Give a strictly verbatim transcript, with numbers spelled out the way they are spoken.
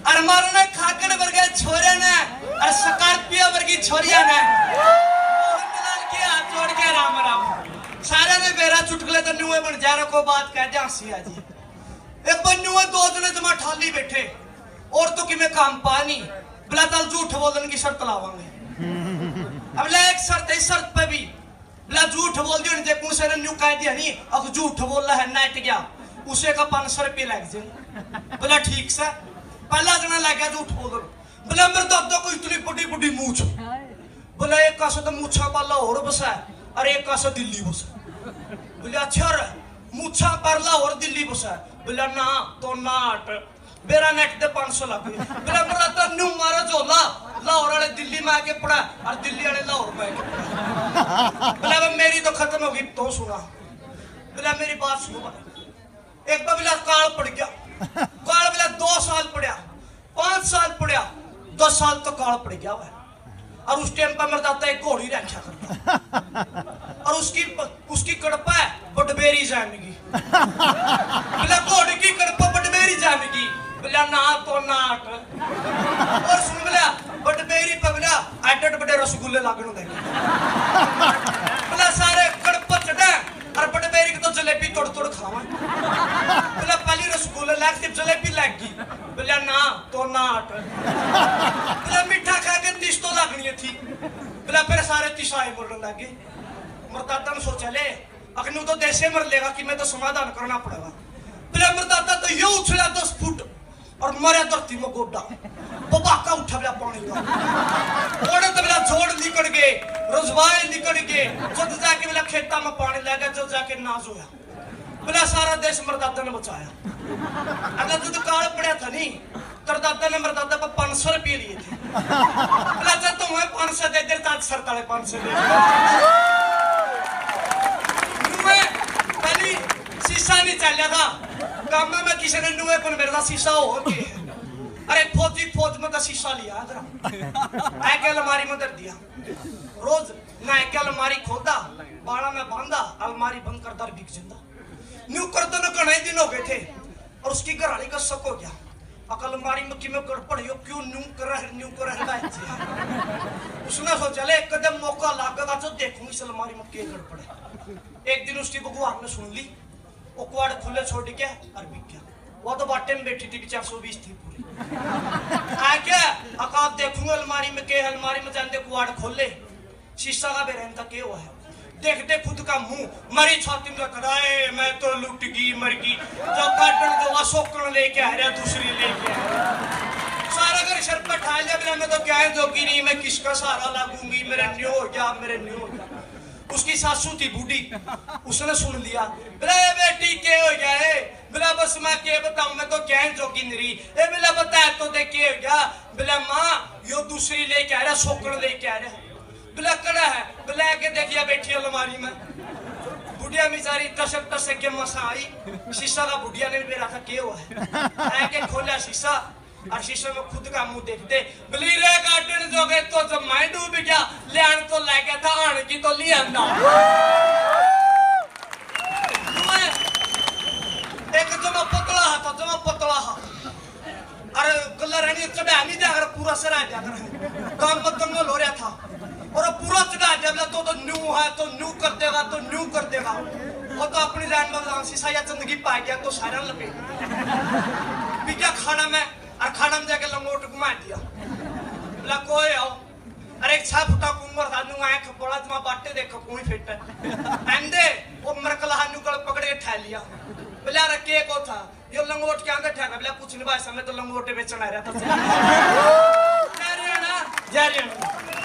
और मारना खाकड़ वर्गे छोरे ने और स्कॉर्पियो वर्गी छोरिया ने के हाथ जोड़ के राम राम सारे ने मेरा चुटकुले तो न्यूए बन जा रहा को बात कह दे हंसी आ जी एक बन्नुए दो जने जमा ठाली बैठे और तो कि मैं काम पानी बिला तल झूठ बोलने की शर्त लावांगे अब ले एक शर्त है शर्त पे भी बिला झूठ बोल दियो नहीं देखूं से न्यू कह दिया नहीं अब झूठ बोल रहा है नाइट गया उसे का पांच सौ रुपये लग जाए बोला ठीक से पहला जना लग गया झूठ बोल बोला मेरे दादा को इतनी बड़ी बड़ी मूछ बोला एक का तो मूछा वाला और बसा और एक का दिल्ली बसा बोले अच्छा रे मूछा परला और दिल्ली बसा बोला ना तो नाट मेरा नेट दे पांच सौ लग गए बोला मेरा तो न्यू मारा जोला लाहौर वाले दिल्ली में आके पड़ा और दिल्ली वाले लाहौर में आके बोला मेरी तो खत्म होगी तो सुना बोला मेरी बात सुनो एक बार बोला काल पड़ गया काल बोला दो साल पड़ा पांच साल पड़ा दस साल तो काल पड़ गया वह और उस टाइम पर मेरा दादा एक घोड़ी रखा करता और उसकी उसकी कड़पा है बटबेरी जामेगी बोला घोड़ी की कड़पा बटबेरी जामेगी बोला ना तो नाट और सुन बोला बटबेरी पे बोला एडट बड़े रसगुल्ले लागण देंगे बोला सारे कड़पा चढ़े और बटबेरी की तो जलेबी तोड़ तोड़ खावा बोला पहली रसगुल्ले लाग के जलेबी लग गई बोला ना तो नाट बोला मीठा खा के तीस तो लगनी थी बोला फिर सारे तिसाए बोलने लगे मरदादा ने सोचा ले अखनू तो देशे मर लेगा कि मैं तो समाधान करना पड़ेगा बोला मरदादा तो ये उछला दस फुट और मरे धरती में गोड्डा बबाका उठा बोला पानी का ओड़े तो बोला जोड़ निकल गए रोजवाए निकल गए जब जाके बोला खेता में पानी लगा जो जाके नाज होया बोला सारा देश मरदादा ने बचाया अगर तुझे काल पड़ा था नहीं तर दादा ने मरदादा पर पांच सौ रुपये लिए थे बोला जब तुम्हें पांच सौ दे दे ताज सरताले पांच सौ दे पहली शीशा नहीं चलिया था काम में किसी ने नुए पर मेरा शीशा हो गया अरे फौजी फौज में का शीशा लिया जरा आके अलमारी में धर दिया रोज ना एक अलमारी खोदा बाड़ा में बांधा अलमारी बंद कर दर बिक जिंदा न्यू करते न कई दिन हो गए थे और उसकी घरवाली का शक हो गया अकल अलमारी में कि मैं गड़बड़ हो क्यों न्यू कर रहा है न्यू कर रहा है उसने सोचा ले कदम मौका लागेगा तो देखूंगी इस अलमारी में क्या गड़बड़ है एक दिन उसकी भगवान ने सुन ली वो कुआड़ खुले छोड़ के और बिक गया वो तो बाटे में बैठी थी चार सौ बीस थी पूरी आ क्या अकाब देखूंगा अलमारी में के अलमारी में जाने कुआड़ खोले शीशा का बेरहन था क्या हुआ है देखते खुद का मुंह मरी छाती में कराए मैं तो लुट गई मर गई जो काटन जो अशोकन लेके आ रहा दूसरी लेके आ रहा सारा घर सर पर ठा लिया मैं तो क्या है जोगी नहीं मैं किसका सहारा लागूंगी मेरे न्यू हो गया मेरे न्यू हो गया उसकी सासू थी बूढ़ी उसने सुन लिया बोला बेटी क्या हो गया है बोला बस मैं क्या बताऊं मैं तो क्या है जोगी नहीं ए बोला बता तो देख क्या हो गया बोला माँ यो दूसरी लेके आ रहा शोकन लेके आ रहा बोला कड़ा है बोला के देखिया बैठी अलमारी में बुढ़िया बेचारी तसक तसक के मसा आई शीशा का बुढ़िया ने मेरा था क्या हुआ है आके खोला शीशा और शीशे में खुद का मुंह देखते बलीरे गार्डन जो गए तो जब मैं डूब गया लेन तो ले गया था आने की तो लिया ना एक जमा पतला था जमा पतला अरे कलर है नहीं चढ़ा नहीं जाकर पूरा सर आ जाकर काम बदम हो रहा था और पूरा चढ़ा दिया तो तो न्यू है तो न्यू कर देगा तो न्यू कर देगा वो तो अपनी जान में शीशा या जिंदगी पा गया तो सारा लपेट बिका खाना में और खाना में जाके लंगोट घुमा दिया बोला कोई आओ अरे एक छह फुटा कुंवर था नु आंख पड़ा जमा बाटे देखो कोई फिट एंडे वो मरकला हानु कल पकड़ के ठा लिया बोला रे के को था ये लंगोट के अंदर ठा बोला कुछ नहीं भाई समय तो लंगोटे बेचना आ रहा था जा रहे ना जा रहे